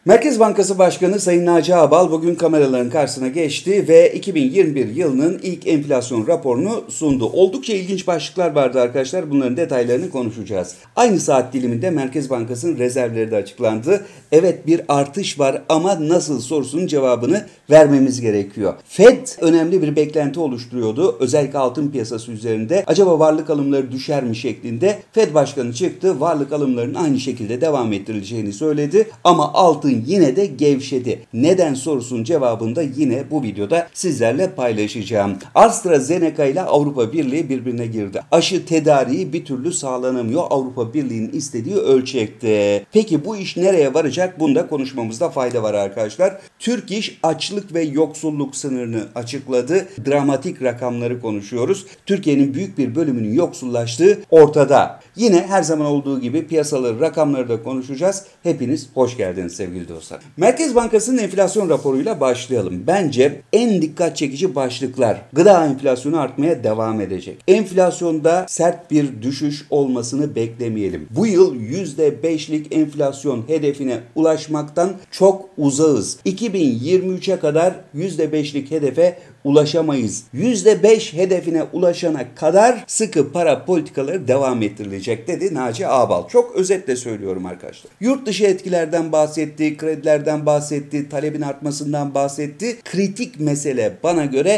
Merkez Bankası Başkanı Sayın Naci Ağbal bugün kameraların karşısına geçti ve 2021 yılının ilk enflasyon raporunu sundu. Oldukça ilginç başlıklar vardı arkadaşlar. Bunların detaylarını konuşacağız. Aynı saat diliminde Merkez Bankası'nın rezervleri de açıklandı. Evet, bir artış var ama nasıl sorusunun cevabını vermemiz gerekiyor. Fed önemli bir beklenti oluşturuyordu. Özellikle altın piyasası üzerinde. Acaba varlık alımları düşer mi şeklinde. Fed Başkanı çıktı. Varlık alımlarının aynı şekilde devam ettirileceğini söyledi. Ama altın yine de gevşedi. Neden sorusunun cevabını da yine bu videoda sizlerle paylaşacağım. AstraZeneca ile Avrupa Birliği birbirine girdi. Aşı tedariği bir türlü sağlanamıyor Avrupa Birliği'nin istediği ölçekte. Peki bu iş nereye varacak? Bunda konuşmamızda fayda var arkadaşlar. Türk İş açlık ve yoksulluk sınırını açıkladı. Dramatik rakamları konuşuyoruz. Türkiye'nin büyük bir bölümünün yoksullaştığı ortada. Yine her zaman olduğu gibi piyasaları, rakamları da konuşacağız. Hepiniz hoş geldiniz sevgili dostlar. Merkez Bankası'nın enflasyon raporuyla başlayalım. Bence en dikkat çekici başlıklar. Gıda enflasyonu artmaya devam edecek. Enflasyonda sert bir düşüş olmasını beklemeyelim. Bu yıl %5'lik enflasyon hedefine ulaşmaktan çok uzağız. 2023'e kadar %5'lik hedefe ulaşamayız. %5 hedefine ulaşana kadar sıkı para politikaları devam ettirilecek dedi Naci Ağbal. Çok özetle söylüyorum arkadaşlar. Yurt dışı etkilerden bahsetti, kredilerden bahsetti, talebin artmasından bahsetti. Kritik mesele bana göre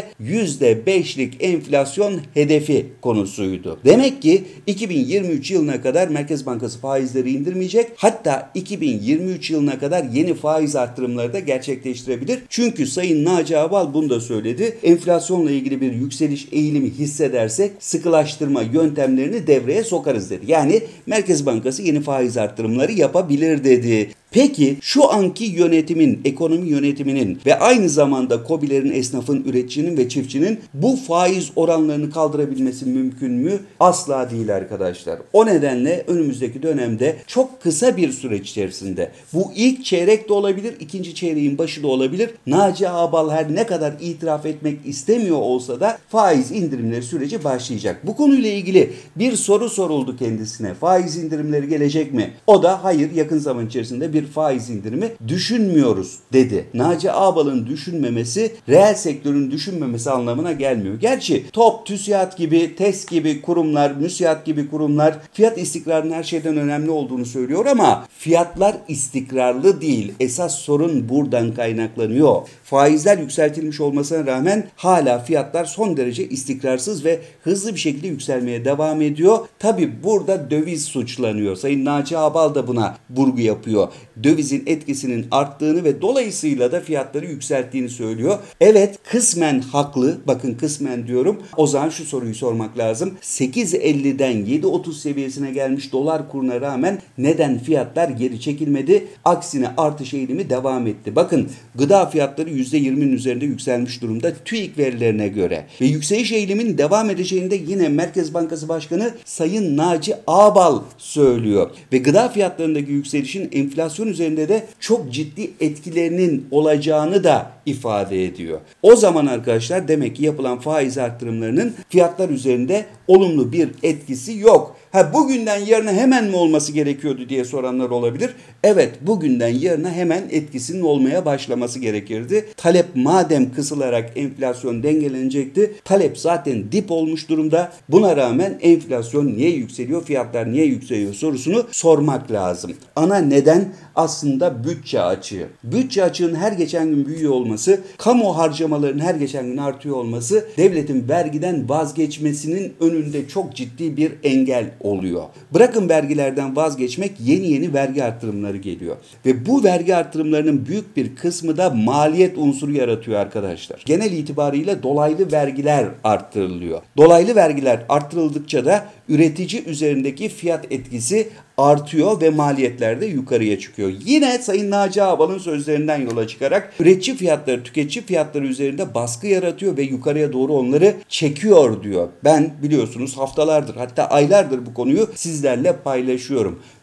%5'lik enflasyon hedefi konusuydu. Demek ki 2023 yılına kadar Merkez Bankası faizleri indirmeyecek. Hatta 2023 yılına kadar yeni faiz arttırımları da gerçekleştirebilir. Çünkü Sayın Naci Ağbal bunu da söyledi. Enflasyonla ilgili bir yükseliş eğilimi hissedersek sıkılaştırma yöntemlerini devreye sokarız dedi. Yani Merkez Bankası yeni faiz arttırımları yapabilir dedi. Peki şu anki yönetimin, ekonomi yönetiminin ve aynı zamanda KOBİ'lerin, esnafın, üreticinin ve çiftçinin bu faiz oranlarını kaldırabilmesi mümkün mü? Asla değil arkadaşlar. O nedenle önümüzdeki dönemde çok kısa bir süreç içerisinde, bu ilk çeyrek de olabilir, ikinci çeyreğin başı da olabilir. Naci Ağbal her ne kadar itiraf etmek istemiyor olsa da faiz indirimleri süreci başlayacak. Bu konuyla ilgili bir soru soruldu kendisine. Faiz indirimleri gelecek mi? O da hayır, yakın zaman içerisinde bir faiz indirimi düşünmüyoruz dedi. Naci Ağbal'ın düşünmemesi reel sektörün düşünmemesi anlamına gelmiyor. Gerçi TOP, TÜSİAD gibi, TES gibi kurumlar, MÜSİAD gibi kurumlar fiyat istikrarının her şeyden önemli olduğunu söylüyor ama fiyatlar istikrarlı değil. Esas sorun buradan kaynaklanıyor. Faizler yükseltilmiş olmasına rağmen hala fiyatlar son derece istikrarsız ve hızlı bir şekilde yükselmeye devam ediyor. Tabi burada döviz suçlanıyor. Sayın Naci Ağbal da buna vurgu yapıyor. Dövizin etkisinin arttığını ve dolayısıyla da fiyatları yükselttiğini söylüyor. Evet, kısmen haklı. Bakın kısmen diyorum. O zaman şu soruyu sormak lazım. 8.50'den 7.30 seviyesine gelmiş dolar kuruna rağmen neden fiyatlar geri çekilmedi? Aksine artış eğilimi devam etti. Bakın gıda fiyatları %20'nin üzerinde yükselmiş durumda TÜİK verilerine göre. Ve yükseliş eğiliminin devam edeceğini de yine Merkez Bankası Başkanı Sayın Naci Ağbal söylüyor. Ve gıda fiyatlarındaki yükselişin enflasyon üzerinde de çok ciddi etkilerinin olacağını da ifade ediyor. O zaman arkadaşlar demek ki yapılan faiz arttırımlarının fiyatlar üzerinde olumlu bir etkisi yok. Bugünden yarına hemen mi olması gerekiyordu diye soranlar olabilir. Evet, bugünden yarına hemen etkisinin olmaya başlaması gerekirdi. Talep madem kısılarak enflasyon dengelenecekti. Talep zaten dip olmuş durumda. Buna rağmen enflasyon niye yükseliyor, fiyatlar niye yükseliyor sorusunu sormak lazım. Ana neden aslında bütçe açığı. Bütçe açığının her geçen gün büyüyor olması, kamu harcamalarının her geçen gün artıyor olması, devletin vergiden vazgeçmesinin önünde çok ciddi bir engel oluyor. Bırakın vergilerden vazgeçmek, yeni vergi artırımları geliyor. Ve bu vergi artırımlarının büyük bir kısmı da maliyet unsuru yaratıyor arkadaşlar. Genel itibariyle dolaylı vergiler arttırılıyor. Dolaylı vergiler arttırıldıkça da üretici üzerindeki fiyat etkisi artıyor ve maliyetler de yukarıya çıkıyor. Yine Sayın Naci Ağbal'ın sözlerinden yola çıkarak üretici fiyatları, tüketici fiyatları üzerinde baskı yaratıyor ve yukarıya doğru onları çekiyor diyor. Ben biliyorsunuz haftalardır, hatta aylardır bu konuyu sizlerle paylaşıyorum.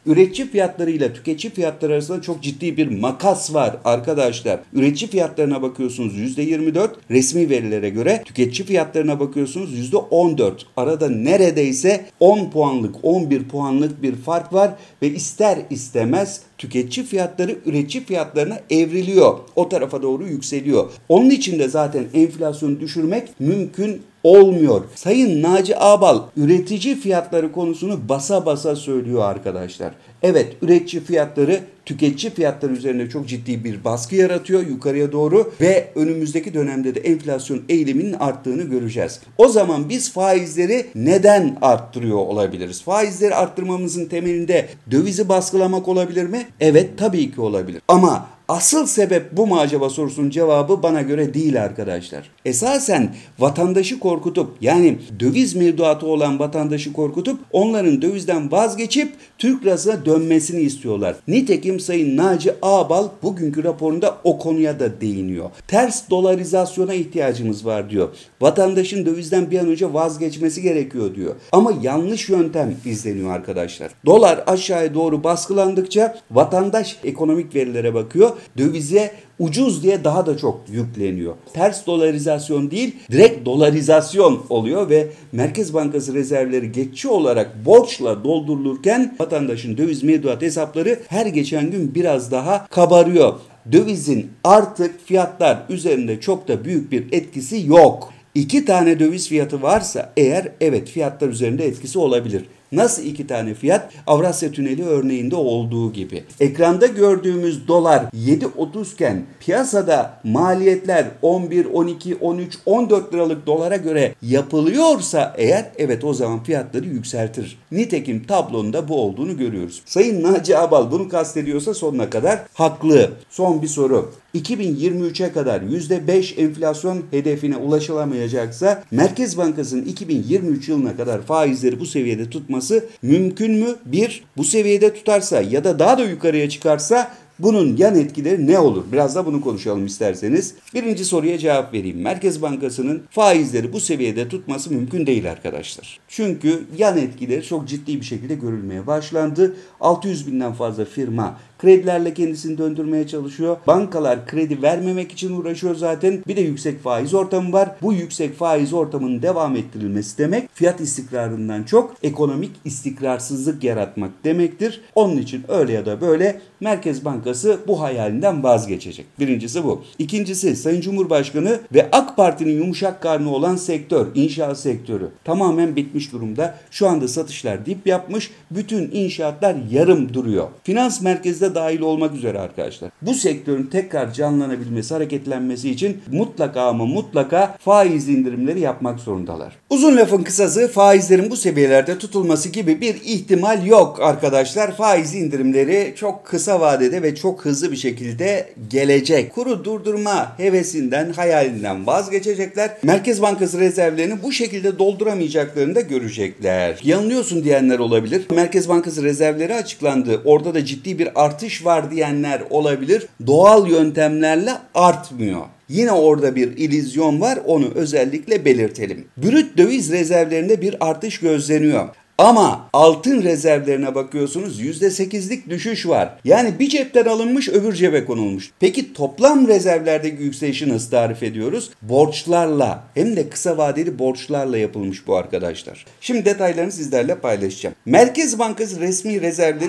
Üretici fiyatları ile tüketici fiyatları arasında çok ciddi bir makas var arkadaşlar. Üretici fiyatlarına bakıyorsunuz %24 resmi verilere göre, tüketici fiyatlarına bakıyorsunuz %14. Arada neredeyse 10 puanlık 11 puanlık bir fark var ve ister istemez tüketici fiyatları üretici fiyatlarına evriliyor. O tarafa doğru yükseliyor. Onun için de zaten enflasyonu düşürmek mümkün olmuyor. Sayın Naci Ağbal üretici fiyatları konusunu basa basa söylüyor arkadaşlar. Evet, üretici fiyatları tüketici fiyatları üzerine çok ciddi bir baskı yaratıyor yukarıya doğru ve önümüzdeki dönemde de enflasyon eğiliminin arttığını göreceğiz. O zaman biz faizleri neden arttırıyor olabiliriz? Faizleri arttırmamızın temelinde dövizi baskılamak olabilir mi? Evet, tabii ki olabilir. Ama asıl sebep bu mu acaba sorusunun cevabı bana göre değil arkadaşlar. Esasen vatandaşı korkutup, yani döviz mevduatı olan vatandaşı korkutup onların dövizden vazgeçip Türk lirasına dönmesini istiyorlar. Nitekim Sayın Naci Ağbal bugünkü raporunda o konuya da değiniyor. Ters dolarizasyona ihtiyacımız var diyor. Vatandaşın dövizden bir an önce vazgeçmesi gerekiyor diyor. Ama yanlış yöntem izleniyor arkadaşlar. Dolar aşağıya doğru baskılandıkça vatandaş ekonomik verilere bakıyor. Dövize ucuz diye daha da çok yükleniyor. Ters dolarizasyon değil, direkt dolarizasyon oluyor ve Merkez Bankası rezervleri geçici olarak borçla doldurulurken vatandaşın döviz mevduat hesapları her geçen gün biraz daha kabarıyor. Dövizin artık fiyatlar üzerinde çok da büyük bir etkisi yok. 2 tane döviz fiyatı varsa eğer, evet, fiyatlar üzerinde etkisi olabilir. Nasıl 2 tane fiyat? Avrasya Tüneli örneğinde olduğu gibi. Ekranda gördüğümüz dolar 7.30 iken piyasada maliyetler 11, 12, 13, 14 liralık dolara göre yapılıyorsa eğer, evet, o zaman fiyatları yükseltir. Nitekim tablonun da bu olduğunu görüyoruz. Sayın Naci Ağbal bunu kastediyorsa sonuna kadar haklı. Son bir soru. 2023'e kadar %5 enflasyon hedefine ulaşılamayacaksa Merkez Bankası'nın 2023 yılına kadar faizleri bu seviyede tutması mümkün mü? Bir, bu seviyede tutarsa ya da daha da yukarıya çıkarsa bunun yan etkileri ne olur? Biraz da bunu konuşalım isterseniz. Birinci soruya cevap vereyim. Merkez Bankası'nın faizleri bu seviyede tutması mümkün değil arkadaşlar. Çünkü yan etkileri çok ciddi bir şekilde görülmeye başlandı. 600 binden fazla firma kredilerle kendisini döndürmeye çalışıyor. Bankalar kredi vermemek için uğraşıyor zaten. Bir de yüksek faiz ortamı var. Bu yüksek faiz ortamının devam ettirilmesi demek fiyat istikrarından çok ekonomik istikrarsızlık yaratmak demektir. Onun için öyle ya da böyle Merkez Bankası bu hayalinden vazgeçecek. Birincisi bu. İkincisi, Sayın Cumhurbaşkanı ve AK Parti'nin yumuşak karnı olan sektör, inşaat sektörü tamamen bitmiş durumda. Şu anda satışlar dip yapmış. Bütün inşaatlar yarım duruyor. Finans merkezde dahil olmak üzere arkadaşlar. Bu sektörün tekrar canlanabilmesi, hareketlenmesi için mutlaka ama mutlaka faiz indirimleri yapmak zorundalar. Uzun lafın kısası, faizlerin bu seviyelerde tutulması gibi bir ihtimal yok arkadaşlar. Faiz indirimleri çok kısa vadede ve çok hızlı bir şekilde gelecek. Kuru durdurma hevesinden, hayalinden vazgeçecekler. Merkez Bankası rezervlerini bu şekilde dolduramayacaklarını da görecekler. Yanılıyorsun diyenler olabilir. Merkez Bankası rezervleri açıklandı. Orada da ciddi bir artış var diyenler olabilir. Doğal yöntemlerle artmıyor. Yine orada bir illüzyon var, onu özellikle belirtelim. Brüt döviz rezervlerinde bir artış gözleniyor. Ama altın rezervlerine bakıyorsunuz %8'lik düşüş var. Yani bir cepten alınmış öbür cebe konulmuş. Peki toplam rezervlerdeki yükselişi nasıl tarif ediyoruz? Borçlarla, hem de kısa vadeli borçlarla yapılmış bu arkadaşlar. Şimdi detaylarını sizlerle paylaşacağım. Merkez Bankası resmi rezervleri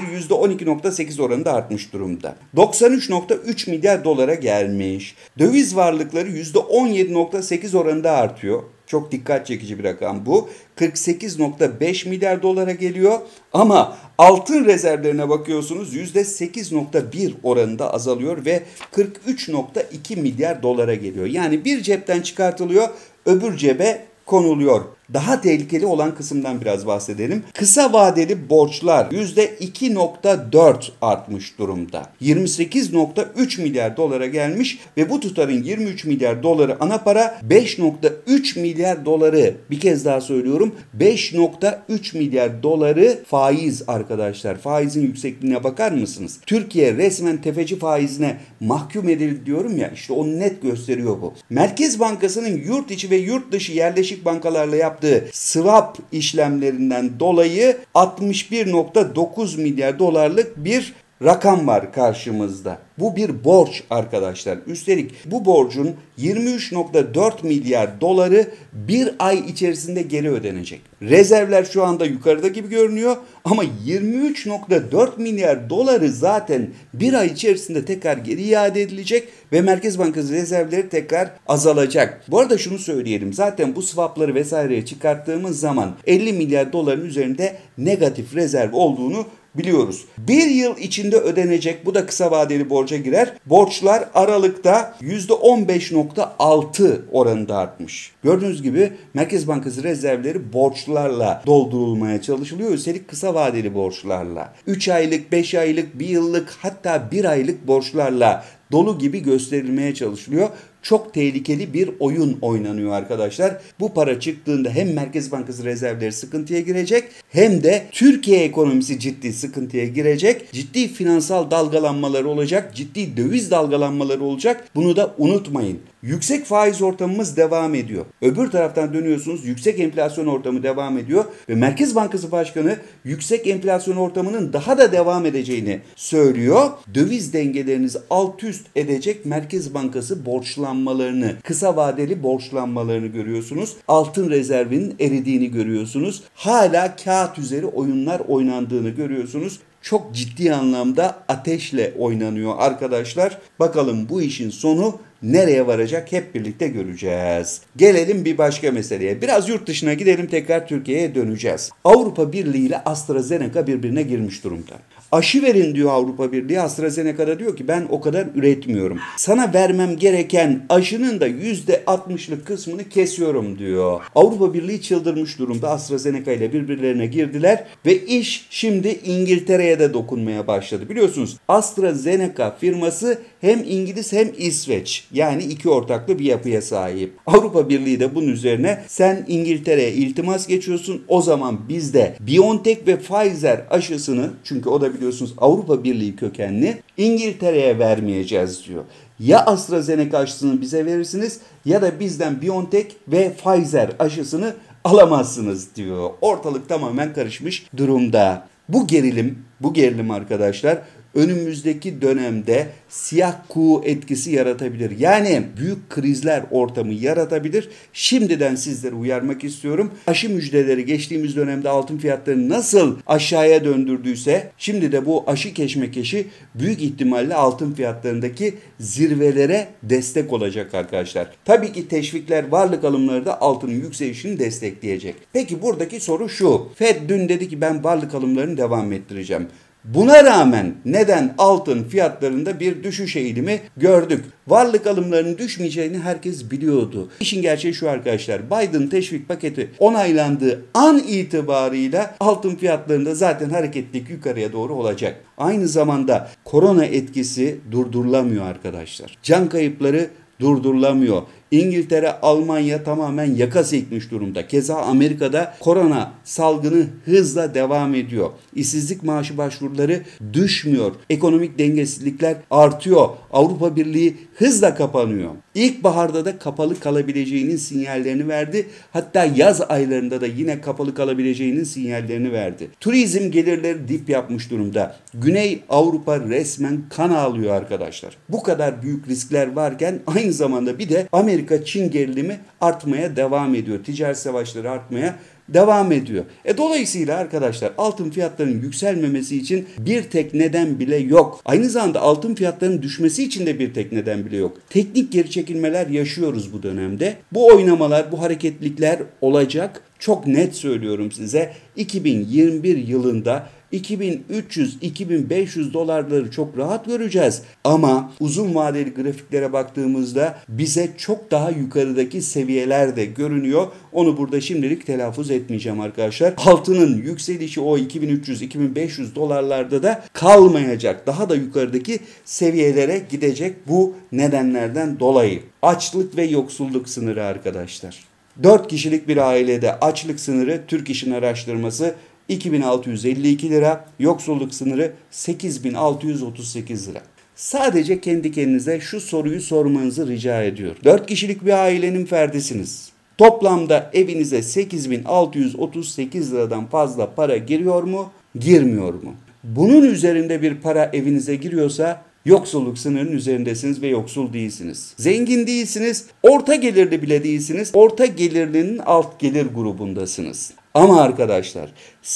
%12.8 oranında artmış durumda. 93.3 milyar dolara gelmiş. Döviz varlıkları %17.8 oranında artıyor. Çok dikkat çekici bir rakam bu. 48.5 milyar dolara geliyor ama altın rezervlerine bakıyorsunuz %8.1 oranında azalıyor ve 43.2 milyar dolara geliyor. Yani bir cepten çıkartılıyor, öbür cebe konuluyor. Daha tehlikeli olan kısımdan biraz bahsedelim. Kısa vadeli borçlar %2.4 artmış durumda. 28.3 milyar dolara gelmiş ve bu tutarın 23 milyar doları ana para, 5.3 milyar doları, bir kez daha söylüyorum, 5.3 milyar doları faiz arkadaşlar. Faizin yüksekliğine bakar mısınız? Türkiye resmen tefeci faizine mahkum edildi diyorum ya, işte onu net gösteriyor bu. Merkez Bankası'nın yurt içi ve yurt dışı yerleşik bankalarla yaptığı yaptığı swap işlemlerinden dolayı 61,9 milyar dolarlık bir rakam var karşımızda. Bu bir borç arkadaşlar. Üstelik bu borcun 23,4 milyar doları bir ay içerisinde geri ödenecek. Rezervler şu anda yukarıda gibi görünüyor ama 23,4 milyar doları zaten bir ay içerisinde tekrar geri iade edilecek ve Merkez Bankası rezervleri tekrar azalacak. Bu arada şunu söyleyelim. Zaten bu swapları vesaireye çıkarttığımız zaman 50 milyar doların üzerinde negatif rezerv olduğunu biliyoruz. Bir yıl içinde ödenecek, bu da kısa vadeli borca girer. Borçlar Aralık'ta %15,6 oranında artmış. Gördüğünüz gibi Merkez Bankası rezervleri borçlarla doldurulmaya çalışılıyor. Üstelik kısa vadeli borçlarla. 3 aylık, 5 aylık, 1 yıllık hatta 1 aylık borçlarla dolu gibi gösterilmeye çalışılıyor. Çok tehlikeli bir oyun oynanıyor arkadaşlar. Bu para çıktığında hem Merkez Bankası rezervleri sıkıntıya girecek hem de Türkiye ekonomisi ciddi sıkıntıya girecek. Ciddi finansal dalgalanmaları olacak, ciddi döviz dalgalanmaları olacak. Bunu da unutmayın. Yüksek faiz ortamımız devam ediyor. Öbür taraftan dönüyorsunuz, yüksek enflasyon ortamı devam ediyor ve Merkez Bankası Başkanı yüksek enflasyon ortamının daha da devam edeceğini söylüyor. Döviz dengelerinizi alt üst edecek Merkez Bankası borçlanmalarını, kısa vadeli borçlanmalarını görüyorsunuz. Altın rezervinin eridiğini görüyorsunuz. Hala kağıt üzeri oyunlar oynandığını görüyorsunuz. Çok ciddi anlamda ateşle oynanıyor arkadaşlar. Bakalım bu işin sonu nereye varacak hep birlikte göreceğiz. Gelelim bir başka meseleye. Biraz yurt dışına gidelim, tekrar Türkiye'ye döneceğiz. Avrupa Birliği ile AstraZeneca birbirine girmiş durumda. Aşı verin diyor Avrupa Birliği. AstraZeneca'da diyor ki ben o kadar üretmiyorum. Sana vermem gereken aşının da %60'lık kısmını kesiyorum diyor. Avrupa Birliği çıldırmış durumda. AstraZeneca ile birbirlerine girdiler ve iş şimdi İngiltere'ye de dokunmaya başladı. Biliyorsunuz AstraZeneca firması hem İngiliz hem İsveç, yani iki ortaklı bir yapıya sahip. Avrupa Birliği de bunun üzerine sen İngiltere'ye iltimas geçiyorsun, o zaman biz de BioNTech ve Pfizer aşısını, çünkü o da biliyorsunuz Avrupa Birliği kökenli, İngiltere'ye vermeyeceğiz diyor. Ya AstraZeneca aşısını bize verirsiniz ya da bizden BioNTech ve Pfizer aşısını alamazsınız diyor. Ortalık tamamen karışmış durumda. Bu gerilim arkadaşlar önümüzdeki dönemde siyah kuğu etkisi yaratabilir. Yani büyük krizler ortamı yaratabilir. Şimdiden sizleri uyarmak istiyorum. Aşı müjdeleri geçtiğimiz dönemde altın fiyatlarını nasıl aşağıya döndürdüyse şimdi de bu aşı keşmekeşi büyük ihtimalle altın fiyatlarındaki zirvelere destek olacak arkadaşlar. Tabii ki teşvikler, varlık alımları da altının yükselişini destekleyecek. Peki buradaki soru şu. Fed dün dedi ki ben varlık alımlarını devam ettireceğim. Buna rağmen neden altın fiyatlarında bir düşüş eğilimi gördük? Varlık alımlarının düşmeyeceğini herkes biliyordu. İşin gerçeği şu arkadaşlar. Biden teşvik paketi onaylandığı an itibarıyla altın fiyatlarında zaten hareketlilik yukarıya doğru olacak. Aynı zamanda korona etkisi durdurulamıyor arkadaşlar. Can kayıpları durdurulamıyor. İngiltere, Almanya tamamen yaka silkmiş durumda. Keza Amerika'da korona salgını hızla devam ediyor. İşsizlik maaşı başvuruları düşmüyor. Ekonomik dengesizlikler artıyor. Avrupa Birliği hızla kapanıyor. İlkbaharda da kapalı kalabileceğinin sinyallerini verdi. Hatta yaz aylarında da yine kapalı kalabileceğinin sinyallerini verdi. Turizm gelirleri dip yapmış durumda. Güney Avrupa resmen kan ağlıyor arkadaşlar. Bu kadar büyük riskler varken aynı zamanda bir de Amerika-Çin gerilimi artmaya devam ediyor. Ticaret savaşları artmaya devam ediyor. Dolayısıyla arkadaşlar altın fiyatlarının yükselmemesi için bir tek neden bile yok. Aynı zamanda altın fiyatlarının düşmesi için de bir tek neden bile yok. Teknik geri çekilmeler yaşıyoruz bu dönemde. Bu oynamalar, bu hareketlilikler olacak. Çok net söylüyorum size. 2021 yılında 2300-2500 dolarları çok rahat göreceğiz. Ama uzun vadeli grafiklere baktığımızda bize çok daha yukarıdaki seviyeler de görünüyor. Onu burada şimdilik telaffuz etmeyeceğim arkadaşlar. Altının yükselişi o 2300-2500 dolarlarda da kalmayacak. Daha da yukarıdaki seviyelere gidecek bu nedenlerden dolayı. Açlık ve yoksulluk sınırı arkadaşlar. 4 kişilik bir ailede açlık sınırı Türk İş'in araştırması 2652 lira, yoksulluk sınırı 8638 lira. Sadece kendi kendinize şu soruyu sormanızı rica ediyorum. 4 kişilik bir ailenin ferdisiniz. Toplamda evinize 8.638 liradan fazla para giriyor mu? Girmiyor mu? Bunun üzerinde bir para evinize giriyorsa yoksulluk sınırının üzerindesiniz ve yoksul değilsiniz. Zengin değilsiniz, orta gelirli bile değilsiniz. Orta gelirlinin alt gelir grubundasınız. Ama arkadaşlar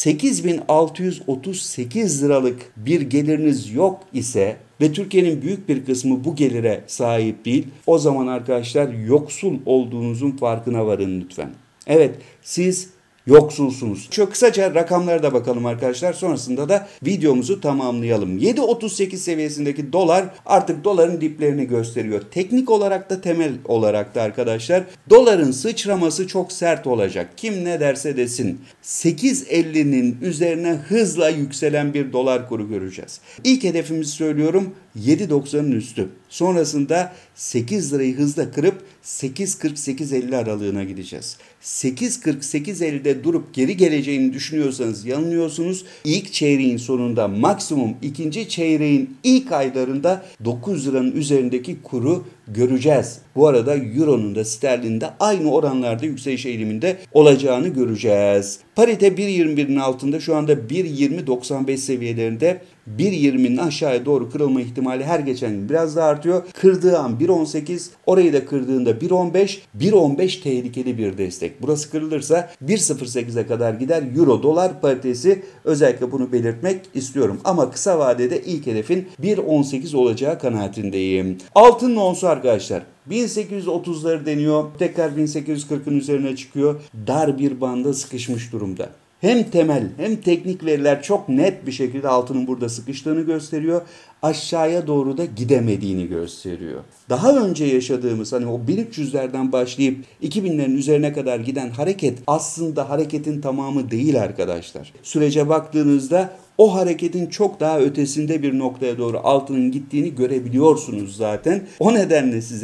8.638 liralık bir geliriniz yok ise ve Türkiye'nin büyük bir kısmı bu gelire sahip değil, o zaman arkadaşlar yoksul olduğunuzun farkına varın lütfen. Evet, siz yoksulsunuz. Çok kısaca rakamlara da bakalım arkadaşlar. Sonrasında da videomuzu tamamlayalım. 7.38 seviyesindeki dolar artık doların diplerini gösteriyor. Teknik olarak da temel olarak da arkadaşlar doların sıçraması çok sert olacak. Kim ne derse desin. 8.50'nin üzerine hızla yükselen bir dolar kuru göreceğiz. İlk hedefimizi söylüyorum, 7.90'ın üstü. Sonrasında 8 lirayı hızla kırıp 8.40-8.50 aralığına gideceğiz. 8.40-8.50'de durup geri geleceğini düşünüyorsanız yanılıyorsunuz. İlk çeyreğin sonunda, maksimum ikinci çeyreğin ilk aylarında 9 liranın üzerindeki kuru göreceğiz. Bu arada Euro'nun da sterlinin de aynı oranlarda yükseliş eğiliminde olacağını göreceğiz. Parite 1.21'in altında, şu anda 1.20.95 seviyelerinde. 1.20'nin aşağıya doğru kırılma ihtimali her geçen gün biraz daha artıyor. Kırdığı an 1.18, orayı da kırdığında 1.15. 1.15 tehlikeli bir destek. Burası kırılırsa 1.08'e kadar gider Euro dolar paritesi. Özellikle bunu belirtmek istiyorum. Ama kısa vadede ilk hedefin 1.18 olacağı kanaatindeyim. Altın onsu arkadaşlar 1830'ları deniyor. Tekrar 1840'ın üzerine çıkıyor. Dar bir banda sıkışmış durumda. Hem temel hem teknik veriler çok net bir şekilde altının burada sıkıştığını gösteriyor. Aşağıya doğru da gidemediğini gösteriyor. Daha önce yaşadığımız hani o 1300'lerden başlayıp 2000'lerin üzerine kadar giden hareket aslında hareketin tamamı değil arkadaşlar. Sürece baktığınızda o hareketin çok daha ötesinde bir noktaya doğru altının gittiğini görebiliyorsunuz zaten. O nedenle size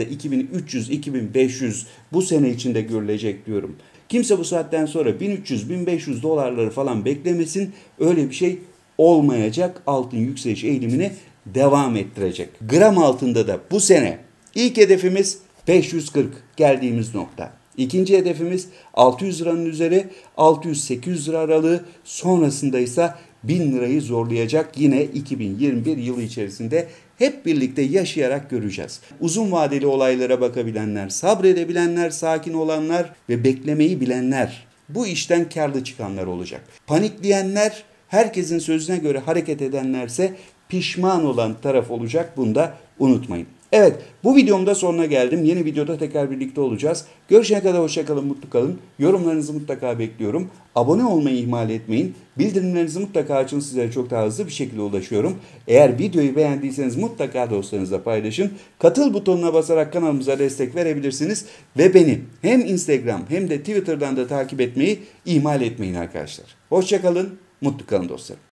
2300-2500 bu sene içinde görülecek diyorum. Kimse bu saatten sonra 1300-1500 dolarları falan beklemesin. Öyle bir şey olmayacak. Altın yükseliş eğilimini devam ettirecek. Gram altında da bu sene ilk hedefimiz 540 geldiğimiz nokta. İkinci hedefimiz 600 liranın üzeri, 600-800 lira aralığı, sonrasında ise 1000 lirayı zorlayacak, yine 2021 yılı içerisinde hep birlikte yaşayarak göreceğiz. Uzun vadeli olaylara bakabilenler, sabredebilenler, sakin olanlar ve beklemeyi bilenler, bu işten karlı çıkanlar olacak. Panikleyenler, herkesin sözüne göre hareket edenlerse pişman olan taraf olacak, bunu da unutmayın. Evet, bu videomda sonuna geldim. Yeni videoda tekrar birlikte olacağız. Görüşene kadar hoşça kalın, mutlu kalın. Yorumlarınızı mutlaka bekliyorum. Abone olmayı ihmal etmeyin. Bildirimlerinizi mutlaka açın, sizlere çok daha hızlı bir şekilde ulaşıyorum. Eğer videoyu beğendiyseniz mutlaka dostlarınızla paylaşın. Katıl butonuna basarak kanalımıza destek verebilirsiniz. Ve beni hem Instagram hem de Twitter'dan da takip etmeyi ihmal etmeyin arkadaşlar. Hoşça kalın, mutlu kalın dostlarım.